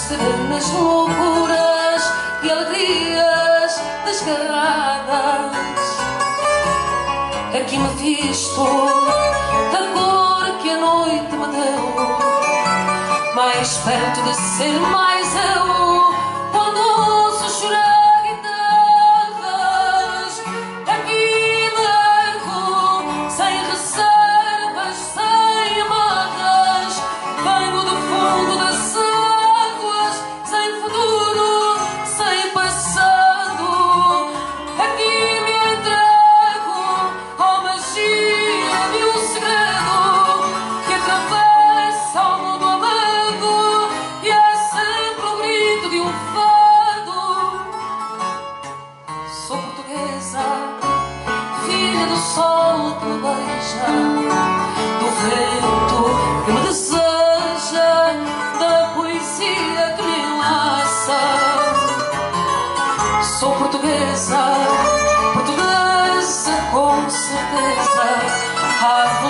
serenas loucuras e alegrias desgarradas. Aqui me visto da cor que a noite me deu, mais perto de ser mais eu, quando ouço chorar guitarras. Aqui me ergo sem reservas, sem amarras, venho do fundo das águas, sem futuro, sem passado. Aqui me entrego à magia de um segredo que atravessa o mundo amargo, e é sempre o grito de um fado. Sou portuguesa, filha do sol que me beija, do vento que me deseja, da poesia que me enlaça. Sou portuguesa, portuguesa com certeza, ave